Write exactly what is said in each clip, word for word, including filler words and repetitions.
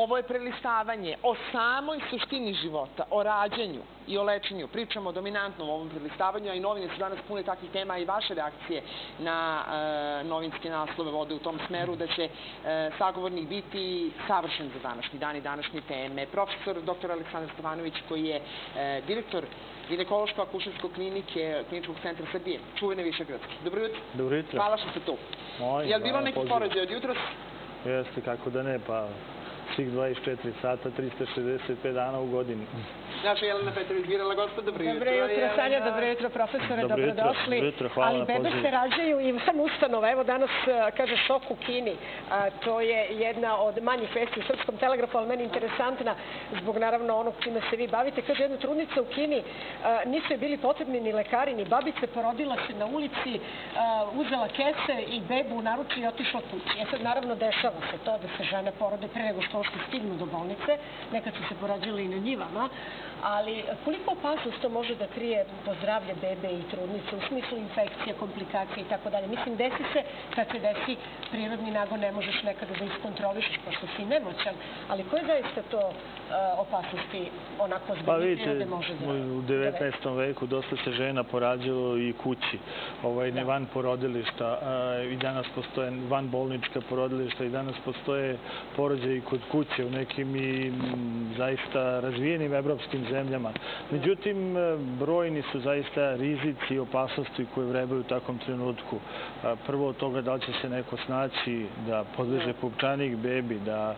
ovo je prelistavanje. O samoj suštini života, o rađanju i o lečenju pričamo dominantno u ovom prelistavanju, a i novine su danas pune takvih tema i vaše reakcije na novinske naslove vode u tom smeru da će sagovornik biti savršen za današnji dan i današnje teme. Profesor doktor Aleksandar Stevanović, koji je direktor ginekološko-akušerskog klinike Kliničkog centra Srbije, čuvene Višegradske. Dobro jutro. Dobro jutro. Hvala što ste tu. Je li bilo neki porođaj od jutros? Jeste, kako da ne, pa svih dvadeset četiri sata, trista šezdeset pet dana u godini. Naša Jelena Petrović birala gospod, dobro jutro. Dobro jutro, Sanja, dobro jutro, profesore, dobrodošli. Dobro jutro, hvala na pozivu. Ali bebe se rađaju i van ustanova. Evo danas kaže šok u Kini. To je jedna od manjih vesti u Srpskom telegrafu, ali meni interesantna zbog naravno onog čime se vi bavite. Kaže jedna trudnica u Kini, nisu je bili potrebni ni lekari, ni babice, porodila se na ulici, uzela kese i bebu u naručju i otišla kući. E sad naravno dešava se to da se žene porode pre nego što uopšte stignu do bolnice. Nekad su se porađale i na njivama. Ali koliko opasnost to može da krije po zdravlje bebe i trudnice u smislu infekcija, komplikacija i tako dalje? Mislim, desi se, kad se desi prirodni nagon, ne možeš nekada da iskontrolišeš pošto si nemoćan, ali koje zaista to opasnosti onako zbog prirode može da... Pa vidite, u devetnaestom veku dosta se žena porađalo i kući, ne van porodilišta, i danas postoje van bolnička porodilišta i danas postoje porođaji kod kuće u nekim i zaista razvijenim evropskim zemljama. Međutim, brojni su zaista rizici i opasnosti koje vrebaju u takvom trenutku. Prvo od toga da li će se neko snaći da podleže pupčanik bebi, da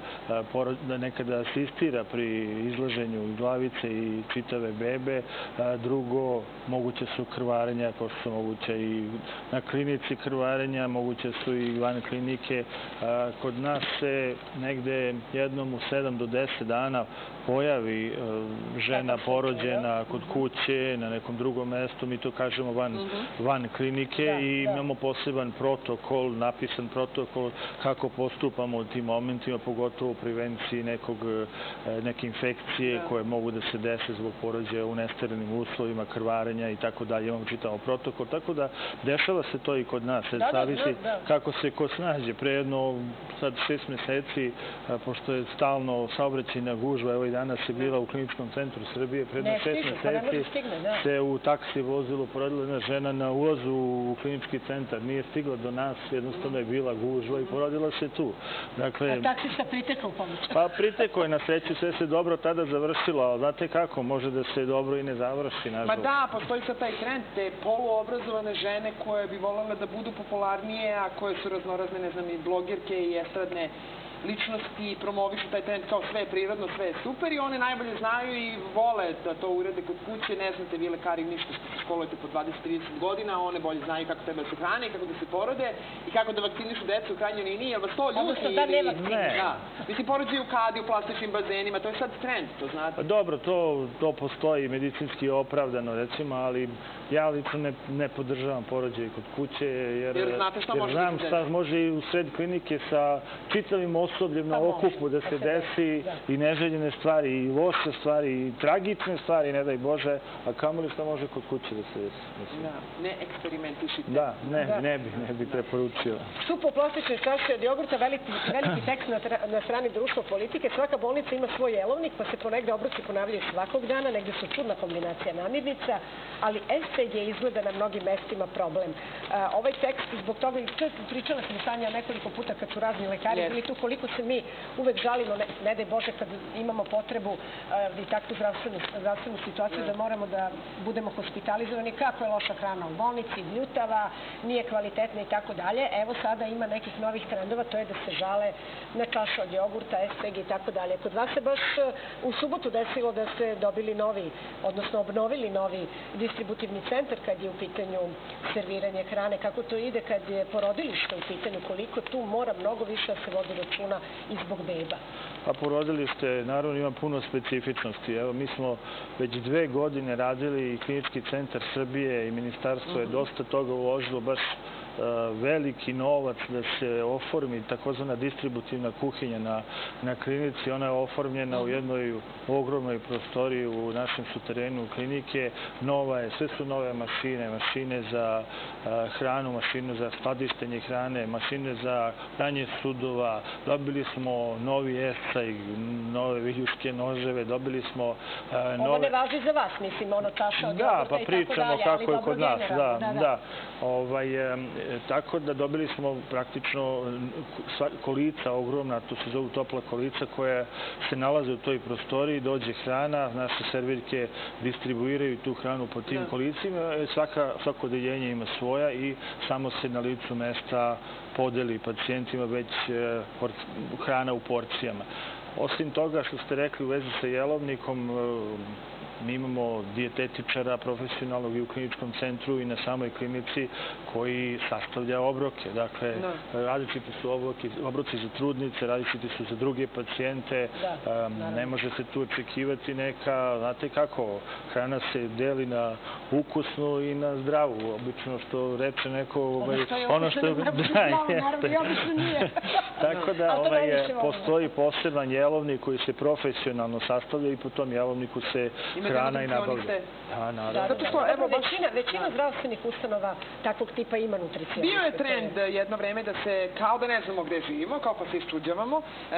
nekada asistira pri izlaženju glavice i čitave bebe. Drugo, moguće su krvarenja, kao što su moguće i na klinici krvarenja, moguće su i van klinike. Kod nas se negde jednom u sedam do deset dana pojavi žena porođena kod kuće, na nekom drugom mestu, mi to kažemo van klinike i imamo poseban protokol, napisan protokol kako postupamo u tim momentima, pogotovo u prevenciji neke infekcije koje mogu da se dese zbog porođaja u nesterilnim uslovima, krvarenja i tako dalje. Imamo čitamo protokol, tako da dešava se to i kod nas. Zavisi kako se ko snađe. Pre jedno sad šest meseci, pošto je stalno saobraćajna gužva, evo i danas je bila u Kliničkom centru Srbije, pre jedno šest meseci se u taksi vozilu porodila jedna žena na ulazu u klinički centar. Nije stigla do nas, jednostavno je bila gužva i porodila se tu. A taksista pritekao u pomoć? Pa pritekao je, na sreću sve se dobro tada završilo, ali znate kako, može da se dobro i ne završi, nažalost. Pa da, postoji sad taj trend, te poluobrazovane žene koje bi voljela da budu popularnije, a koje su raznorazne, ne znam, i blogirke i estradne ličnosti, promovišu taj trend kao sve je prirodno, sve je super i one najbolje znaju i vole da to urede kod kuće. Ne znate vi lekari ništa što se školujete po dvadeset do trideset godina, one bolje znaju kako treba da se hrane, kako da se porode i kako da vakcinišu decu u krajnjoj liniji, jer vas to ljuti. Odnosno da ne vakcinišu. Da. Mislim, porođaju u kadi, u plastičnim bazenima, to je sad trend, to znate. Dobro, to postoji medicinski opravdano, recimo, ali ja lično ne podržavam porođaj kod kuće, jer znam šta može i u sred klinike sa čitavim osobljem na okupu da se desi i neželjene stvari, i loše stvari, i tragične stvari, ne daj Bože, a kamoli šta može kod kuće da se desi. Da, ne eksperimentišite. Da, ne bi, ne bi preporučio. Supo plastične čaše od jogurta, veliki tekst na strani društva politike. Svaka bolnica ima svoj jelovnik, pa se ponegde obroci ponavljaju svakog dana, negde su čudna kombinacija namirnica, ali S T G izgleda na mnogim mestima problem. Ovaj tekst, zbog toga, pričala sam Sanja nekoliko puta kad su razni lekari bili tu, koliko se mi uvek žalimo, ne daj Bože, kad imamo potrebu i takvu zdravstvenu situaciju da moramo da budemo hospitalizovani, kako je loša hrana u bolnici, bljutava, nije kvalitetna i tako dalje. Evo sada ima nekih novih trendova, to je da se žale na čašu od jogurta, S T G i tako dalje. Kod vas se baš u subotu desilo da ste dobili novi, odnosno obnovili novi distributivni centar kad je u pitanju serviranje hrane. Kako to ide kad je porodilište u pitanju, koliko tu mora mnogo više da se vodi računa i zbog beba? A porodilište, naravno, ima puno specifičnosti. Evo, mi smo već dve godine radili i Klinički centar Srbije i ministarstvo je dosta toga uložilo baš veliki novac da se oformi takozvana distributivna kuhinja na, na klinici. Ona je oformljena u jednoj ogromnoj prostoriji u našem suterenu klinike. Nova je, sve su nove mašine, mašine za hranu, mašine za skladištenje hrane, mašine za pranje sudova. Dobili smo novi esaj, nove viljuške noževe, dobili smo nove... Ovo ne važi za vas, mislim, ono čaša od da, pa jogurta i tako pričamo dalje, kako ali je kod nas, da, da, da. da. Ovaj, e, tako da dobili smo praktično sva, kolica ogromna, to se zovu topla kolica, koja se nalaze u toj prostoriji, dođe hrana, naše servirke distribuiraju tu hranu po tim da. kolicima, svaka, svako odeljenje ima svoja i samo se na licu mesta podeli pacijentima već e, por, hrana u porcijama. Osim toga što ste rekli u vezi sa jelovnikom, mi imamo dijetetičara profesionalnog i u kliničkom centru i na samoj klinici koji sastavlja obroke. Dakle, no. različiti su obroci, obroci za trudnice, različiti su za druge pacijente. Da, um, ne može se tu očekivati neka, znate kako, hrana se deli na ukusnu i na zdravu. Obično što reče neko, ovaj, ono što je... Tako da ovaj, postoji poseban jelovnik koji se profesionalno sastavlja i po tom jelovniku se hrana i nabavlja. Da, naravno. Zato što, evo, većina, većina zdravstvenih ustanova takvog tipa ima nutricioniste. Bio je trend jedno vreme da se, kao da ne znamo gde živimo, kao pa se iščuđavamo, e,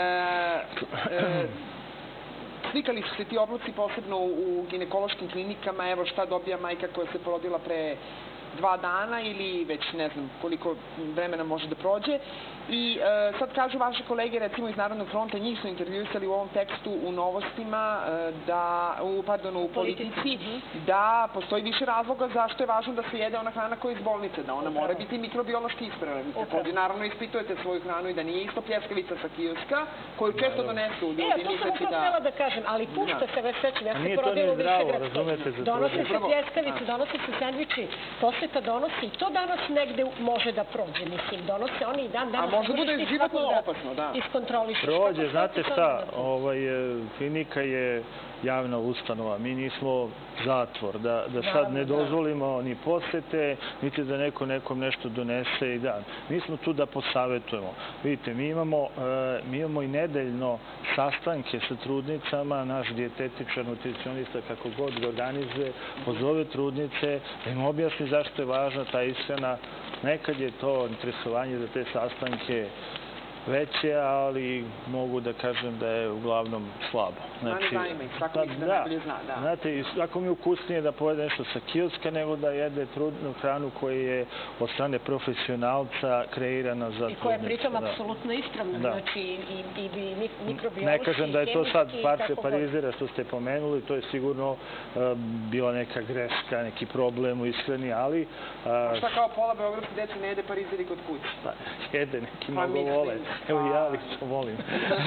e, slikali su se ti obloci posebno u ginekološkim klinikama, evo šta dobija majka koja se porodila pre dva dana ili već ne znam koliko vremena može da prođe. I e, sad kažu vaše kolege, recimo iz Narodnog fronta, njih su intervjuisali u ovom tekstu u Novostima, e, da, u, pardon, u Politici, da postoji više razloga zašto je važno da se jede ona hrana koja je iz bolnice, da ona mora biti mikrobiološki ispravna. Vi takođe naravno ispitujete svoju hranu i da nije isto pljeskavica sa kioska, koju često donesu ljudi. E, to sam upravo htjela da kažem, ali pušta se već svećem, ja se porodila u Višegradskoj. Donose se pljeskavice, donose se sandviči, poseta donosi i to danas negde može da prođe, mislim, donose oni i dan danas. Može da bude životno opasno, da. Iskontroliš. Prođe, znate šta, ovaj, klinika je javna ustanova, mi nismo zatvor, da, da sad ne dozvolimo ni posete, niti da neko nekom nešto donese i da. Mi smo tu da posavetujemo. Vidite, mi imamo, mi imamo i nedeljno sastanke sa trudnicama, naš dijetetičar, nutricionista, kako god ga organizuje, pozove trudnice, da im objasni zašto je važna ta ishrana. Nekad je to interesovanje za te sastanke veće, ali mogu da kažem da je uglavnom slabo. Znači, zanima ih, svako ih da najbolje zna, da. Znate, svako mi je ukusnije da pojede nešto sa kioska nego da jede trudnu hranu koja je od strane profesionalca kreirana za trudnicu. I koja je pritom apsolutno ispravna, znači i mikrobiološki, ne kažem da je to sad parce parizera što ste pomenuli, to je sigurno bila neka greška, neki problem u ishrani, ali... A šta kao pola beogradske dece ne jede parizeri kod kuće? Jede, neki mnogo vole. Evo i ja lično volim.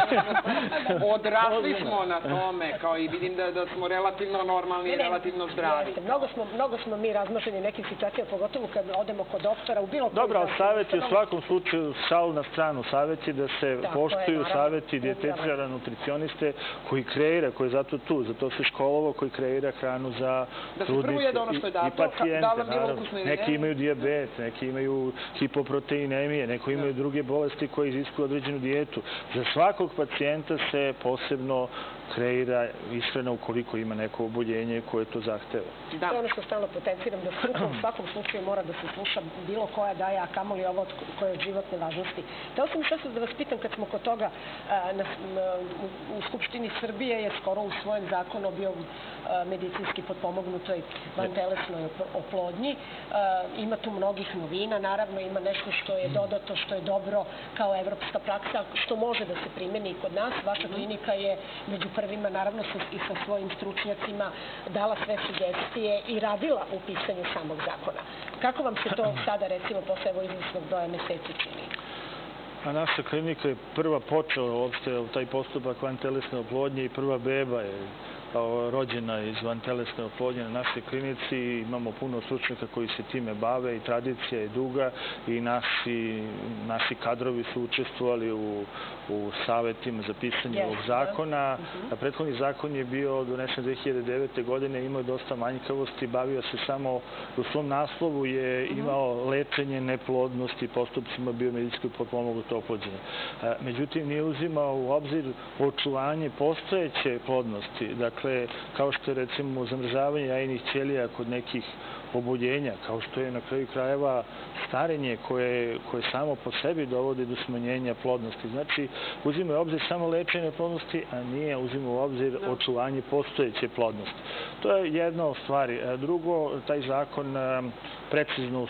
Odrasli smo na tome, kao i vidim da, da smo relativno normalni i relativno zdravi. Mnogo smo, mnogo smo mi razmaženi nekim situacijama, pogotovo kad odemo kod doktora u bilo... Dobro, ali savjet je u svakom slučaju šal na stranu. Savjet je da se poštuju savjeti dijetetičara, nutricioniste koji kreira, koji je zato tu, zato se školovo koji kreira hranu za trudnice i pacijente. Neki imaju dijabet, neki imaju hipoproteinemije, neki imaju druge bolesti koje iziskuju određenu dijetu. Za svakog pacijenta se posebno kreira ishrana ukoliko ima neko oboljenje koje to zahteva. To je ono što stalno potenciram, da struka u svakom slučaju mora da se sluša bilo koja daje, a kamoli ovo koje je životne važnosti. Teo sam što da vas pitam, kad smo kod toga, u Skupštini Srbije je skoro u svojem zakonu bio medicinski potpomognutoj vantelesnoj oplodnji. Ima tu mnogih novina, naravno ima nešto što je dodato, što je dobro kao evropska praksa, što može da se primeni i kod nas. Vaša klinika je među prvima, naravno i sa svojim stručnjacima, dala sve sugestije i radila u pisanju samog zakona. Kako vam se to sada, recimo, posle evo izvisnog broja meseci čini? A naša klinika je prva počela uopšte taj postupak vantelesne oplodnje i prva beba je rođena iz vantelesne oplodnje na našoj klinici. Imamo puno stručnjaka koji se time bave i tradicija je duga i naši, naši kadrovi su učestvovali u, u savjetima za pisanje ovog zakona. Prethodni zakon je bio donesen dve hiljade devete. godine, imao je dosta manjkavosti, bavio se samo, u svom naslovu je imao lečenje neplodnosti postupcima biomedicinskog potpomognutog oplođenja. Međutim, nije uzimao u obzir očuvanje postojeće plodnosti. Dakle, kao što je recimo zamrzavanje jajnih ćelija kod nekih oboljenja, kao što je na kraju krajeva starenje koje, koje samo po sebi dovodi do smanjenja plodnosti. Znači, uzima u obzir samo lečenje plodnosti, a nije uzima u obzir očuvanje postojeće plodnosti. To je jedna od stvari. Drugo, taj zakon precizno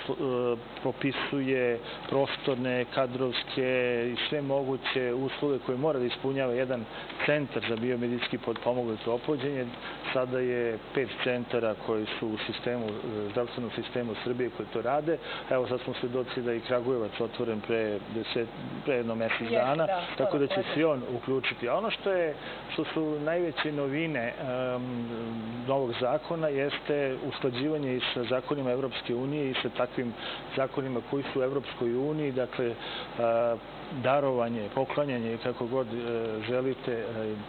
propisuje prostorne, kadrovske i sve moguće uslove koje mora da ispunjava jedan centar za biomedicinski potpomognuto oplođenje. Sada je pet centara koji su u sistemu, zdravstvenom sistemu Srbije koji to rade. Evo sad smo svedoci da je i Kragujevac otvoren pre, deset, pre jedno mesec dana, tako da će se on uključiti. A ono što, je, što su najveće novine um, novog zakona jeste usklađivanje i sa zakonima Evropske unije i sa takvim zakonima koji su u Evropskoj uniji, dakle uh, darovanje, poklanjanje, kako god želite,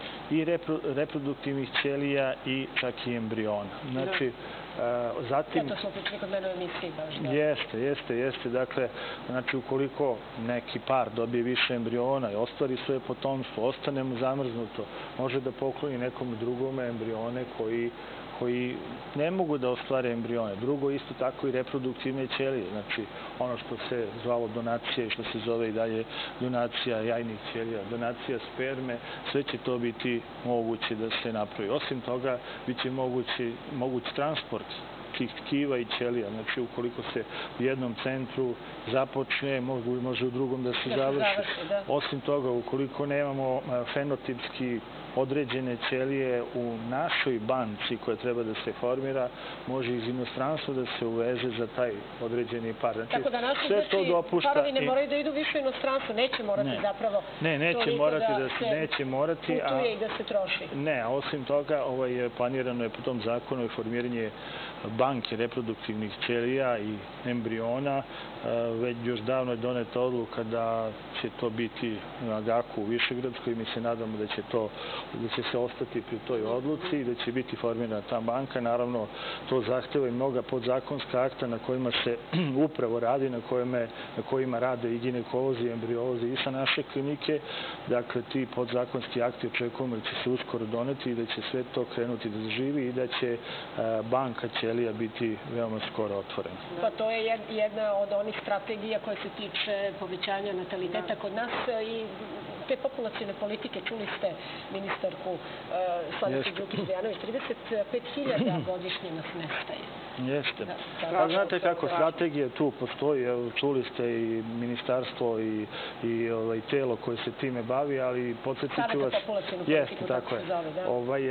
i reproduktivnih ćelija i čak i embriona. Znači, zatim... Ja, to smo pričali kod mene u emisiji baš. Jeste, jeste, jeste. Dakle, znači, ukoliko neki par dobije više embriona i ostvari svoje potomstvo, ostane mu zamrznuto, može da pokloni nekom drugome embrione koji koji ne mogu da ostvare embrione. Drugo, isto tako i reproduktivne ćelije. Znači, ono što se zvalo donacija i što se zove i dalje donacija jajnih ćelija, donacija sperme, sve će to biti moguće da se napravi. Osim toga, bit će mogući, moguć transport tih tkiva i ćelija. Znači, ukoliko se u jednom centru započne, može u drugom da se završi. Osim toga, ukoliko nemamo fenotipski određene ćelije u našoj banci koja treba da se formira, može iz inostranstva da se uveze za taj određeni par. Znači, tako da naši znači, parovi ne moraju da idu više u inostranstvo, neće morati ne. zapravo ne, neće morati da, da se, neće morati, putuje a, i da se troši. Ne, a osim toga ovaj, planirano je po tom zakonu i formiranje banke reproduktivnih ćelija i embriona. Već još davno je doneta odluka da će to biti na Gaku u Višegradskoj i mi se nadamo da će to da će se ostati pri toj odluci i da će biti formirana ta banka. Naravno, to zahteva i mnoga podzakonska akta na kojima se upravo radi, na, kojima, na kojima rade i ginekolozi, i embriolozi i sa naše klinike. Dakle, ti podzakonski akti očekujemo da će se uskoro doneti i da će sve to krenuti da zaživi i da će banka ćelija biti veoma skoro otvorena. Pa to je jedna od onih strategija koja se tiče povećanja nataliteta kod nas i te populacione politike. Čuli ste ministarku Slavicu Đukić-Dejanović, trideset pet hiljada godišnje nas nestaje. Jeste. Pa znate kako, strategija tu postoji, čuli ste i ministarstvo i, i ovaj, telo koje se time bavi, ali podsjetit ću vas... Jeste, tako je. Ovaj,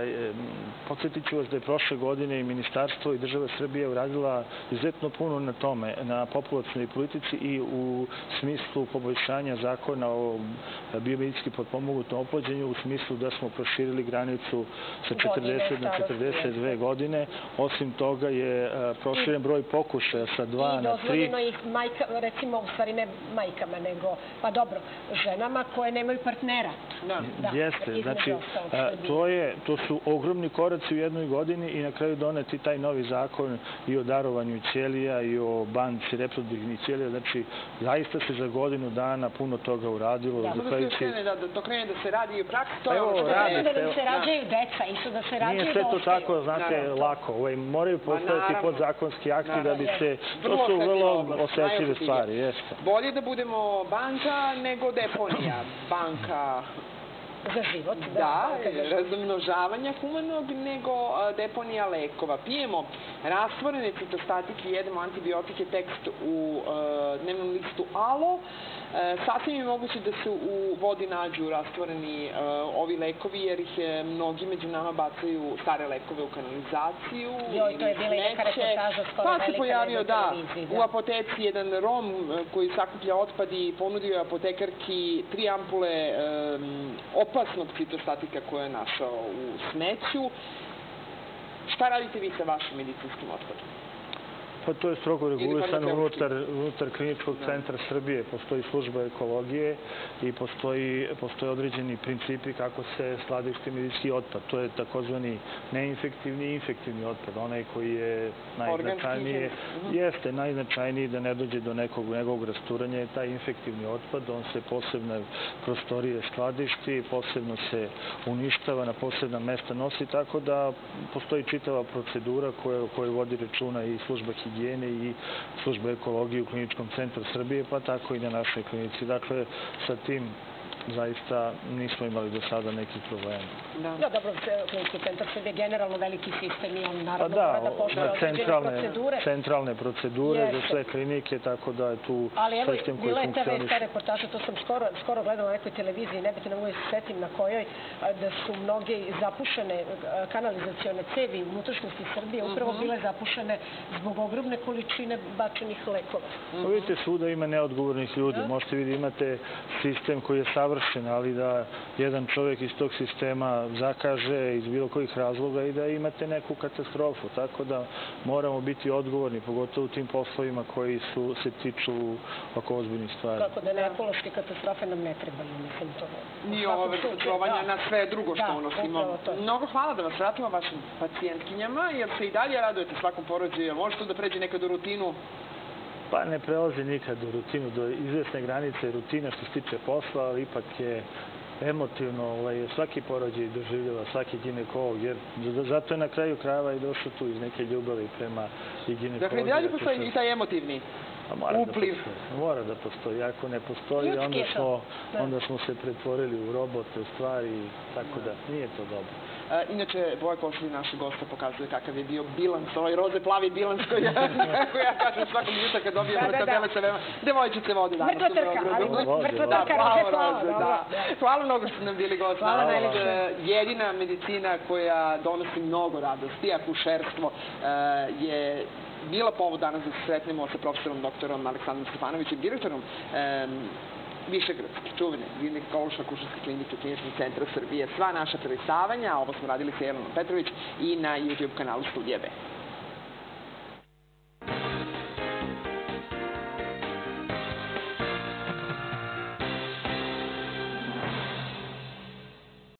podsjetit ću vas da je prošle godine i ministarstvo i država Srbije uradila izuzetno puno na tome, na populacionoj politici i u smislu poboljšanja zakona o biomedicinski potpomognutom oplođenju, u smislu da smo proširili granicu sa četrdeset na četrdeset dve godine. Osim toga je proširen broj pokušaja sa dva na tri. I dozvoljeno ih majka, recimo, u stvari ne majkama, nego, pa dobro, ženama koje nemaju partnera. Jeste, znači, to, je, to su ogromni koraci u jednoj godini i na kraju doneti taj novi zakon i o darovanju ćelija i o banci reproduktivnih ćelija. Znači, zaista se za godinu dana puno toga uradilo. Da, to krene da se radi i u praksi. To evo, radi se. Da se rađaju deca, isto da se rađaju. Nije sve to tako, znate, lako. Moraju postojati podzakonski akti da bi se... To su vrlo osetljive stvari, jeste. Bolje da budemo banka nego deponija. Banka... Za život, da. Da, razmnožavanja humanog nego deponija lekova. Pijemo rastvorene citostatike i jedemo antibiotike, tekst u dnevnom listu Alo. Sasvim je moguće da se u vodi nađu rastvoreni ovi lekovi, jer ih mnogi među nama bacaju stare lekove u kanalizaciju. Joj, to je bila i neka reportaža skoro velika. Pa se pojavio, da, u apoteci jedan Rom koji sakuplja otpad i ponudio apotekarki tri ampule opasnog citostatika koje je našao u smeću. Šta radite vi sa vašim medicinskim otpadom? Pa to je strogo regulisano unutar, unutar Kliničkog centra Srbije. Postoji služba ekologije i postoji, postoje određeni principi kako se skladišti medicinski otpad. To je takozvani neinfektivni i infektivni otpad. Onaj koji je najznačajniji, jeste najznačajniji da ne dođe do nekog njegovog rasturanja je taj infektivni otpad. On se posebne prostorije skladišti, posebno se uništava, na posebna mesta nosi, tako da postoji čitava procedura koju, koju vodi računa i služba higijene i služba ekologije u Kliničkom centru Srbije, pa tako i na našoj klinici. Dakle, sa tim zaista nismo imali do sada nekih problema. Da, dobro, Klinički centar Srbije je generalno veliki sistem i on naravno mora da poštoje određene procedure. Centralne procedure za sve klinike, tako da je tu sistem koji funkcioniše. Ali evo, bila je ta reportaža, to sam skoro gledala na nekoj televiziji, ne biti na mogu se setim na kojoj, da su mnoge zapušene kanalizacione cevi u unutrašnjosti Srbije upravo bile zapušene zbog ogromne količine bačenih lekova. Vidite, svuda ima neodgovornih ljudi. Možete vidjeti, imate sistem koji je savršen, ali da jedan čovjek iz tog sistema zakaže iz bilo kojih razloga i da imate neku katastrofu. Tako da moramo biti odgovorni, pogotovo u tim poslovima koji su, se tiču oko ozbiljnih stvari. Tako da ne ekološke katastrofe nam ne trebaju, mislim to. Ni ove vrstotrovanja na sve drugo što unosimo. Mnogo hvala da vas vratimo vašim pacijentkinjama, jer se i dalje radujete svakom porođaju. Može to da pređe nekad u rutinu? Pa ne prelazi nikad u rutinu, do izvesne granice rutina što se tiče posla, ali ipak je emotivno svaki porođaj doživljava, svaki ginekolog, jer zato je na kraju krajeva i došao tu iz neke ljubavi prema i ginekologiji. Dakle, i dalje postoji i taj emotivni upliv. Mora da postoji. Ako ne postoji, onda smo se pretvorili u robote, u stvari, tako da nije to dobro. Inače, Boja Košulj, naša gosta, pokazuje kakav je bio bilans, ovaj roze-plavi bilans koji ja kažem svakog jutra kad dobijemo tabele sa vema. Devojčice vode danas. Mrtva trka, ali mrtva trka, roze-plava. Hvala mnogo što ste nam bili gosti. Jedina medicina koja donosi mnogo radosti, akušerstvo, je bila povod danas da se sretnemo sa profesorom doktorom Aleksandrom Stefanovićem, direktorom Višegradske čuvene ginekološko-akušerske klinike Kliničkog centra Srbije. Sva naša prelistavanja, ovo smo radili sa Jelenom Petrović i na YouTube kanalu Studija B.